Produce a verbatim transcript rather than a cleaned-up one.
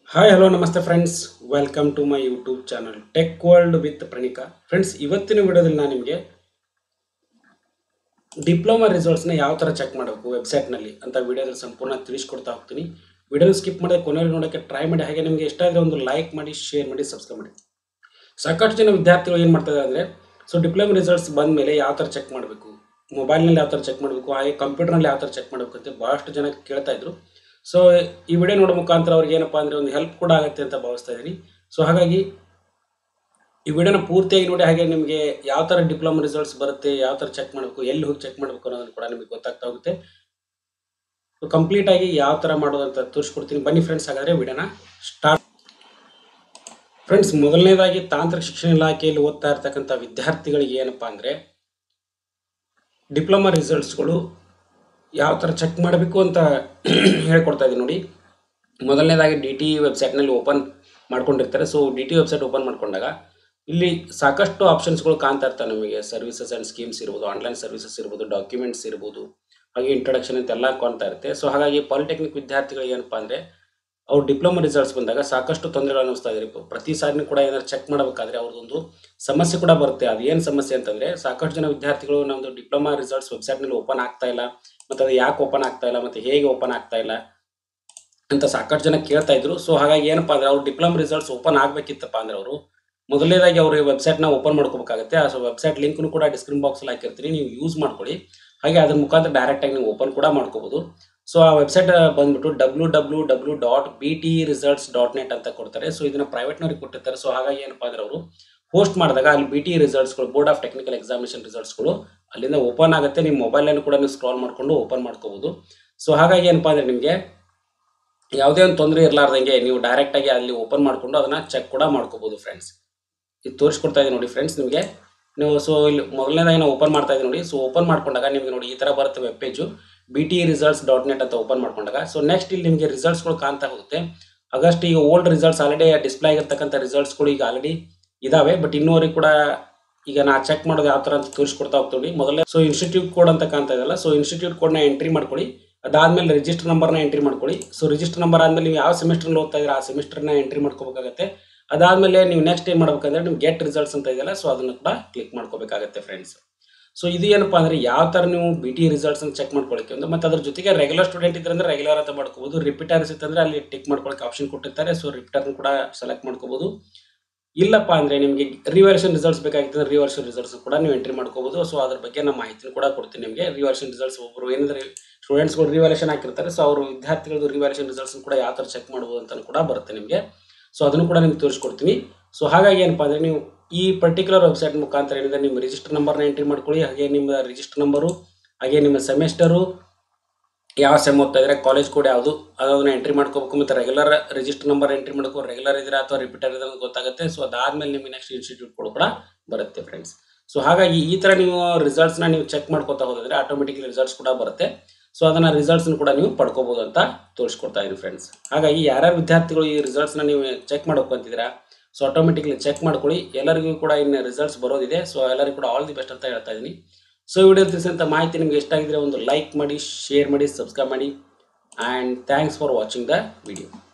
Hi hello ನಮಸ್ತೆ friends, welcome to my YouTube channel tech world with Pranika. Friends, ಇವತ್ತಿನ ವಿಡಿಯೋದಲ್ಲಿ ನಾನು ನಿಮಗೆ ಡಿಪ್ಲೊಮಾ ರಿಸಲ್ಟ್ಸ್ನ ಯಾವ ಥರ ಚೆಕ್ ಮಾಡಬೇಕು ವೆಬ್ಸೈಟ್ನಲ್ಲಿ ಅಂತ ವಿಡಿಯೋದಲ್ಲಿ ಸಂಪೂರ್ಣ ತಿಳಿಸ್ಕೊಡ್ತಾ ಹೋಗ್ತೀನಿ. ವಿಡಿಯೋನ ಸ್ಕಿಪ್ ಮಾಡದೆ ಕೊನೆಯಲ್ಲಿ ನೋಡೋಕ್ಕೆ ಟ್ರೈ ಮಾಡಿ. ಹಾಗೆ ನಿಮಗೆ ಇಷ್ಟ ಆದರೆ ಒಂದು ಲೈಕ್ ಮಾಡಿ, ಶೇರ್ ಮಾಡಿ, ಸಬ್ಸ್ಕ್ರೈಬ್ ಮಾಡಿ. ಸಾಕಷ್ಟು ಜನ ವಿದ್ಯಾರ್ಥಿಗಳು ಏನು ಮಾಡ್ತಾರೆ ಅಂದರೆ, ಸೊ ಡಿಪ್ಲೊಮಾ ರಿಸಲ್ಟ್ಸ್ ಬಂದ ಮೇಲೆ ಯಾವ ಥರ ಚೆಕ್ ಮಾಡಬೇಕು, ಮೊಬೈಲ್ನಲ್ಲಿ ಯಾವ ಥರ ಚೆಕ್ ಮಾಡಬೇಕು, ಹಾಗೆ ಕಂಪ್ಯೂಟರ್ನಲ್ಲಿ ಯಾವ ಥರ ಚೆಕ್ ಮಾಡಬೇಕು ಅಂತ ಭಾಳಷ್ಟು ಜನ ಕೇಳ್ತಾ ಇದ್ರು. ಸೊ ಈ ವಿಡಿಯೋ ನೋಡೋ ಮುಖಾಂತರ ಅವ್ರಿಗೆ ಏನಪ್ಪ ಅಂದರೆ ಒಂದು ಹೆಲ್ಪ್ ಕೂಡ ಆಗುತ್ತೆ ಅಂತ ಭಾವಿಸ್ತಾ ಇದ್ದೀನಿ. ಸೊ ಹಾಗಾಗಿ ಈ ವಿಡಿಯೋನ ಪೂರ್ತಿಯಾಗಿ ನೋಡಿ. ಹಾಗೆ ನಿಮಗೆ ಯಾವ ಥರ ಡಿಪ್ಲೊಮಾ ರಿಸಲ್ಟ್ಸ್ ಬರುತ್ತೆ, ಯಾವ ಥರ ಚೆಕ್ ಮಾಡಬೇಕು, ಎಲ್ಲಿ ಹೋಗಿ ಚೆಕ್ ಮಾಡಬೇಕು ಅನ್ನೋದನ್ನು ಕೂಡ ನಿಮಗೆ ಗೊತ್ತಾಗ್ತಾ ಹೋಗುತ್ತೆ. ಸೊ ಕಂಪ್ಲೀಟ್ ಆಗಿ ಯಾವ ಥರ ಮಾಡೋದು ಅಂತ ತೋರಿಸ್ಕೊಡ್ತೀನಿ. ಬನ್ನಿ ಫ್ರೆಂಡ್ಸ್, ಹಾಗಾದರೆ ವಿಡಿಯೋನ ಸ್ಟಾರ್ಟ್. ಫ್ರೆಂಡ್ಸ್, ಮೊದಲನೇದಾಗಿ ತಾಂತ್ರಿಕ ಶಿಕ್ಷಣ ಇಲಾಖೆಯಲ್ಲಿ ಓದ್ತಾ ಇರ್ತಕ್ಕಂಥ ವಿದ್ಯಾರ್ಥಿಗಳಿಗೆ ಏನಪ್ಪ ಅಂದರೆ ಡಿಪ್ಲೊಮಾ ರಿಸಲ್ಟ್ಸ್ಗಳು ಯಾವ ಥರ ಚೆಕ್ ಮಾಡಬೇಕು ಅಂತ ಹೇಳ್ಕೊಡ್ತಾ ಇದ್ದೀನಿ ನೋಡಿ. ಮೊದಲನೇದಾಗಿ ಡಿ ಟಿ ವೆಬ್ಸೈಟ್ನಲ್ಲಿ ಓಪನ್ ಮಾಡ್ಕೊಂಡಿರ್ತಾರೆ. So D T website open ಮಾಡ್ಕೊಂಡಾಗ ಇಲ್ಲಿ ಸಾಕಷ್ಟು ಆಪ್ಷನ್ಸ್ಗಳು ಕಾಣ್ತಾ ಇರ್ತವೆ ನಿಮಗೆ. ಸರ್ವಿಸಸ್ ಆ್ಯಂಡ್ ಸ್ಕೀಮ್ಸ್ ಇರ್ಬೋದು, ಆನ್ಲೈನ್ ಸರ್ವಿಸಸ್ ಇರ್ಬೋದು, ಡಾಕ್ಯುಮೆಂಟ್ಸ್ ಇರ್ಬೋದು, ಹಾಗೆ ಇಂಟ್ರೊಡಕ್ಷನ್ ಅಂತ ಎಲ್ಲ ಕಾಣ್ತಾ ಇರುತ್ತೆ. ಸೊ ಹಾಗಾಗಿ ಪಾಲಿಟೆಕ್ನಿಕ್ ವಿದ್ಯಾರ್ಥಿಗಳು ಏನಪ್ಪ ಅಂದರೆ ಅವ್ರು ಡಿಪ್ಲೊಮಾ ರಿಸಲ್ಟ್ಸ್ ಬಂದಾಗ ಸಾಕಷ್ಟು ತೊಂದರೆಗಳು ಅನ್ನಿಸ್ತಾ ಇದ್ದಾರೆ. ಪ್ರತಿ ಸಾರಿನೂ ಕೂಡ ಏನಾದ್ರು ಚೆಕ್ ಮಾಡಬೇಕಾದ್ರೆ ಅವ್ರದ್ದೊಂದು ಸಮಸ್ಯೆ ಕೂಡ ಬರುತ್ತೆ. ಅದು ಏನು ಸಮಸ್ಯೆ ಅಂತಂದರೆ, ಸಾಕಷ್ಟು ಜನ ವಿದ್ಯಾರ್ಥಿಗಳು ನಮ್ಮದು ಡಿಪ್ಲೊಮಾ ರಿಸಲ್ಟ್ಸ್ ವೆಬ್ಸೈಟ್ನಲ್ಲಿ ಓಪನ್ ಆಗ್ತಾ ಇಲ್ಲ, ಮತ್ತು ಅದು ಯಾಕೆ ಓಪನ್ ಆಗ್ತಾ ಇಲ್ಲ, ಮತ್ತು ಹೇಗೆ ಓಪನ್ ಆಗ್ತಾ ಇಲ್ಲ ಅಂತ ಸಾಕಷ್ಟು ಜನ ಕೇಳ್ತಾ ಇದ್ರು. ಸೊ ಹಾಗಾಗಿ ಏನಪ್ಪ ಅಂದರೆ ಅವ್ರು ಡಿಪ್ಲೊಮಾ ರಿಸಲ್ಟ್ಸ್ ಓಪನ್ ಆಗಬೇಕಿತ್ತಪ್ಪ ಅಂದರೆ ಅವರು ಮೊದಲನೇದಾಗಿ ಅವರು ವೆಬ್ಸೈಟ್ನ ಓಪನ್ ಮಾಡ್ಕೋಬೇಕಾಗುತ್ತೆ. ಆ ಸೊ ವೆಬ್ಸೈಟ್ ಲಿಂಕ್ನು ಕೂಡ ಡಿಸ್ಕ್ರಿಪ್ಷನ್ ಬಾಕ್ಸಲ್ಲಿ ಹಾಕಿರ್ತೀನಿ, ನೀವು ಯೂಸ್ ಮಾಡ್ಕೊಳ್ಳಿ. ಹಾಗೆ ಅದ್ರ ಮುಖಾಂತರ ಡೈರೆಕ್ಟಾಗಿ ನೀವು ಓಪನ್ ಕೂಡ ಮಾಡ್ಕೋಬೋದು. ಸೊ ಆ ವೆಬ್ಸೈಟ್ ಬಂದ್ಬಿಟ್ಟು W W W dot B T results dot net ಅಂತ ಕೊಡ್ತಾರೆ. ಸೊ ಇದನ್ನು ಪ್ರೈವೇಟ್ನವ್ರಿಗೆ ಕೊಟ್ಟಿರ್ತಾರೆ. ಸೊ ಹಾಗಾಗಿ ಏನಪ್ಪ ಅಂದರೆ ಅವರು ಪೋಸ್ಟ್ ಮಾಡಿದಾಗ ಅಲ್ಲಿ ಬಿ ಟಿ ರಿಸಲ್ಟ್ಸ್ಗಳು, ಬೋರ್ಡ್ ಆಫ್ ಟೆಕ್ನಿಕಲ್ ಎಕ್ಸಾಮಿನೇಷನ್ ರಿಸಲ್ಟ್ಸ್ಗಳು ಅಲ್ಲಿಂದ ಓಪನ್ ಆಗುತ್ತೆ. ನಿಮ್ಮ ಮೊಬೈಲನ್ನು ಕೂಡ ನೀವು ಸ್ಕ್ರಾಲ್ ಮಾಡಿಕೊಂಡು ಓಪನ್ ಮಾಡ್ಕೋಬೋದು. ಸೊ ಹಾಗಾಗಿ ಏನಪ್ಪ ಅಂದರೆ ನಿಮಗೆ ಯಾವುದೇ ಒಂದು ತೊಂದರೆ ಇರಲಾರ್ದಂಗೆ ನೀವು ಡೈರೆಕ್ಟಾಗಿ ಅಲ್ಲಿ ಓಪನ್ ಮಾಡಿಕೊಂಡು ಅದನ್ನು ಚೆಕ್ ಕೂಡ ಮಾಡ್ಕೋಬೋದು. ಫ್ರೆಂಡ್ಸ್, ಇದು ತೋರಿಸ್ಕೊಡ್ತಾ ಇದ್ದೀನಿ ನೋಡಿ. ಫ್ರೆಂಡ್ಸ್, ನಿಮಗೆ ನೀವು ಸೊ ಇಲ್ಲಿ ಮೊದಲನೇದಾಗಿ ನಾವು ಓಪನ್ ಮಾಡ್ತಾ ಇದ್ದೀವಿ ನೋಡಿ. ಸೊ ಓಪನ್ ಮಾಡ್ಕೊಂಡಾಗ ನಿಮಗೆ ನೋಡಿ ಈ ಥರ ಬರುತ್ತೆ web page, B T results dot net ಅಂತ ಓಪನ್ ಮಾಡ್ಕೊಂಡಾಗ. ಸೊ ನೆಕ್ಸ್ಟ್ ಇಲ್ಲಿ ನಿಮಗೆ ರಿಸಲ್ಟ್ಸ್ಗಳು ಕಾಣ್ತಾ ಹೋಗುತ್ತೆ. ಆಗಸ್ಟ್ ಈಗ ಓಲ್ಡ್ ರಿಸಲ್ಟ್ಸ್ ಆಲ್ರೆಡಿ ಡಿಸ್ಪ್ಲೇ ಆಗಿರ್ತಕ್ಕಂಥ ರಿಸಲ್ಟ್ಸ್ಗಳು ಈಗ ಆಲ್ರೆಡಿ ಇದಾವೆ. ಬಟ್ ಇನ್ನೂವರೆಗೆ ಕೂಡ ಈಗ ನಾ ಚೆಕ್ ಮಾಡೋದು ಯಾವ ಥರ ಅಂತ ತೋರಿಸ್ಕೊಡ್ತಾ ಹೋಗ್ತೀವಿ. ಮೊದಲೇ ಸೊ ಇನ್ಸ್ಟಿಟ್ಯೂಟ್ ಕೋಡ್ ಅಂತ ಕಾಣ್ತಾ ಇದೆಯಲ್ಲ, ಸೊ ಇನ್ಸ್ಟಿಟ್ಯೂಟ್ ಕೋಡ್ನ ಎಂಟ್ರಿ ಮಾಡ್ಕೊಳ್ಳಿ. ಅದಾದಮೇಲೆ ರಿಜಿಸ್ಟರ್ ನಂಬರ್ನ ಎಂಟ್ರಿ ಮಾಡ್ಕೊಳ್ಳಿ. ಸೊ ರಿಜಿಸ್ಟರ್ ನಂಬರ್ ಆದಮೇಲೆ ನೀವು ಯಾವ ಸೆಮಿಸ್ಟರ್ನಲ್ಲಿ ಓದ್ತಾ ಇದ್ದೀರಾ ಆ ಸೆಮಿಸ್ಟರ್ನ ಎಂಟ್ರಿ ಮಾಡ್ಕೋಬೇಕಾಗುತ್ತೆ. ಅದಾದಮೇಲೆ ನೀವು ನೆಕ್ಸ್ಟ್ ಏನು ಮಾಡ್ಬೇಕಂದ್ರೆ ನೀವು ಗೆಟ್ ರಿಸಲ್ಟ್ಸ್ ಅಂತ ಇದೆಯಲ್ಲ, ಸೊ ಅದನ್ನು ಕೂಡ ಕ್ಲಿಕ್ ಮಾಡ್ಕೋಬೇಕಾಗುತ್ತೆ. ಫ್ರೆಂಡ್ಸ್, ಸೊ ಇದು ಏನಪ್ಪ ಅಂದರೆ ಯಾವ ಥರ ನೀವು ಬಿ ಟಿ ರಿಸಲ್ಟ್ಸನ್ನು ಚೆಕ್ ಮಾಡ್ಕೊಳ್ಳೋಕ್ಕೆ ಒಂದು, ಮತ್ತು ಅದ್ರ ಜೊತೆಗೆ ರೆಗ್ಯುಲರ್ ಸ್ಟೂಡೆಂಟ್ ಇದ್ರೆ ಅಂದರೆ ರೆಗ್ಯುಲರ್ ಅಂತ ಮಾಡ್ಕೋಬೋದು. ರಿಪೀಟರ್ಸ್ ಇತ್ತಂದರೆ ಅಲ್ಲಿ ಟಿಕ್ ಮಾಡ್ಕೊಳ್ಳೋಕೆ ಆಪ್ಷನ್ ಕೊಟ್ಟಿರ್ತಾರೆ. ಸೊ ರಿಪೀಟರ್ನ ಕೂಡ ಸೆಲೆಕ್ಟ್ ಮಾಡ್ಕೋಬೋದು. ಇಲ್ಲಪ್ಪ ಅಂದರೆ ನಿಮಗೆ ರಿವರ್ಷನ್ ರಿಸಲ್ಟ್ಸ್ ಬೇಕಾಗಿತ್ತು ಅಂದರೆ ರಿವರ್ಷನ್ ರಿಸಲ್ಟ್ಸ್ ಕೂಡ ನೀವು ಎಂಟ್ರಿ ಮಾಡ್ಕೋಬೋದು. ಸೊ ಅದ್ರ ಬಗ್ಗೆ ನಮ್ಮ ಮಾಹಿತಿನ ಕೂಡ ಕೊಡ್ತೀನಿ ನಿಮಗೆ. ರಿವರ್ಷನ್ ರಿಸಲ್ಟ್ಸ್ ಒಬ್ಬರು ಏನಂದರೆ ಸ್ಟೂಡೆಂಟ್ಸ್ಗಳು ರಿವ್ಯಾಲ್ಯೂಷನ್ ಹಾಕಿರ್ತಾರೆ. ಸೊ ಅವರು ವಿದ್ಯಾರ್ಥಿಗಳದ್ದು ರಿವ್ಯಾಲ್ಯೂಷನ್ ರಿಸಲ್ಟ್ಸ್ ಕೂಡ ಯಾವ ಥರ ಚೆಕ್ ಮಾಡ್ಬೋದು ಅಂತ ಕೂಡ ಬರುತ್ತೆ ನಿಮಗೆ. ಸೊ ಅದನ್ನು ಕೂಡ ನಿಮ್ಗೆ ತೋರಿಸ್ಕೊಡ್ತೀನಿ. ಸೊ ಹಾಗಾಗಿ ಏನಪ್ಪ ಅಂದರೆ ನೀವು ಈ ಪರ್ಟಿಕ್ಯುಲರ್ ವೆಬ್ಸೈಟ್ ಮುಖಾಂತರ ಏನಿದೆ ನಿಮ್ಮ ರಿಜಿಸ್ಟರ್ ನಂಬರ್ನ ಎಂಟ್ರಿ ಮಾಡ್ಕೊಳ್ಳಿ. ಹಾಗೆ ನಿಮ್ಮ ರಿಜಿಸ್ಟರ್ ನಂಬರು, ಹಾಗೆ ನಿಮ್ಮ ಸೆಮಿಸ್ಟರು ಯಾವ ಸೆಮ್ ಓದ್ತಾ ಇದ್ರೆ, ಕಾಲೇಜ್ ಕೋಡ್ ಯಾವುದು ಅದನ್ನು ಎಂಟ್ರಿ ಮಾಡ್ಕೋಬೇಕು. ಮತ್ತು ರೆಗ್ಯುಲರ್ ರಿಜಿಸ್ಟರ್ ನಂಬರ್ ಎಂಟ್ರಿ ಮಾಡ್ಕೋ, ರೆಗ್ಯುಲರ್ ಇದ್ರೆ ಅಥವಾ ರಿಪೀಟರ್ ಇದ್ರೆ ಅಂತ ಗೊತ್ತಾಗುತ್ತೆ. ಸೊ ಅದಾದಮೇಲೆ ನಿಮಗೆ ನೆಕ್ಸ್ಟ್ ಇನ್ಸ್ಟಿಟ್ಯೂಟ್ ಕೋಡ್ ಕೂಡ ಬರುತ್ತೆ. ಫ್ರೆಂಡ್ಸ್, ಸೊ ಹಾಗಾಗಿ ಈ ಥರ ನೀವು ರಿಸಲ್ಟ್ಸ್ನ ನೀವು ಚೆಕ್ ಮಾಡ್ಕೋತಾ ಹೋದರೆ ಆಟೋಮೆಟಿಕ್ಲಿ ರಿಸಲ್ಟ್ಸ್ ಕೂಡ ಬರುತ್ತೆ. ಸೊ ಅದನ್ನು ರಿಸಲ್ಟ್ಸ್ನ ಕೂಡ ನೀವು ಪಡ್ಕೋಬೋದು ಅಂತ ತೋರಿಸ್ಕೊಡ್ತಾ ಇದ್ದೀನಿ. ಫ್ರೆಂಡ್ಸ್, ಹಾಗಾಗಿ ಯಾರ್ಯಾರು ವಿದ್ಯಾರ್ಥಿಗಳು ಈ ರಿಸಲ್ಟ್ಸ್ನ ನೀವು ಚೆಕ್ ಮಾಡೋಕೆ ಅಂತಿದ್ದೀರಾ, ಸೊ ಆಟೋಮೆಟಿಕ್ಲಿ ಚೆಕ್ ಮಾಡ್ಕೊಳ್ಳಿ. ಎಲ್ಲರಿಗೂ ಕೂಡ ಇನ್ನು ರಿಸಲ್ಟ್ಸ್ ಬರೋದಿದೆ. ಸೊ ಎಲ್ಲರಿಗೂ ಕೂಡ ಆಲ್ ದಿ ಬೆಸ್ಟ್ ಅಂತ ಹೇಳ್ತಾ ಇದ್ದೀನಿ. ಸೊ ವಿಡಿಯೋ ತಿಳಿಸಿದಂಥ ಮಾಹಿತಿ ನಿಮಗೆ ಇಷ್ಟ ಆಗಿದ್ರೆ ಒಂದು ಲೈಕ್ ಮಾಡಿ, ಶೇರ್ ಮಾಡಿ, ಸಬ್ಸ್ಕ್ರೈಬ್ ಮಾಡಿ. And thanks for watching the video.